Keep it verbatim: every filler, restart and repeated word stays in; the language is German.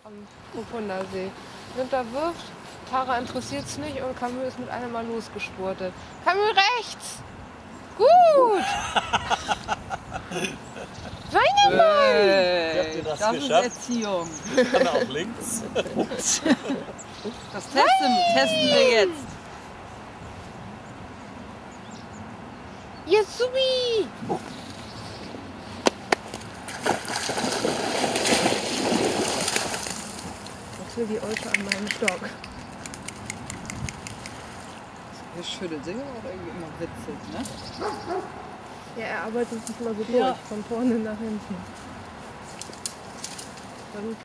am Profundersee. Günther wirft, Tara interessiert es nicht und Camus ist mit einem Mal losgespurtet. Camus rechts! Gut! Weine Mann! Wie habt ihr das, Das geschafft? ist Erziehung. Kann er auch links? Das testen, testen wir jetzt. Ja, subi! Was will die Olsche an meinem Stock? Wir schüttelt sich aber irgendwie immer witzig, ne? Ja, er arbeitet sich mal so Ja. durch, von vorne nach hinten. Dann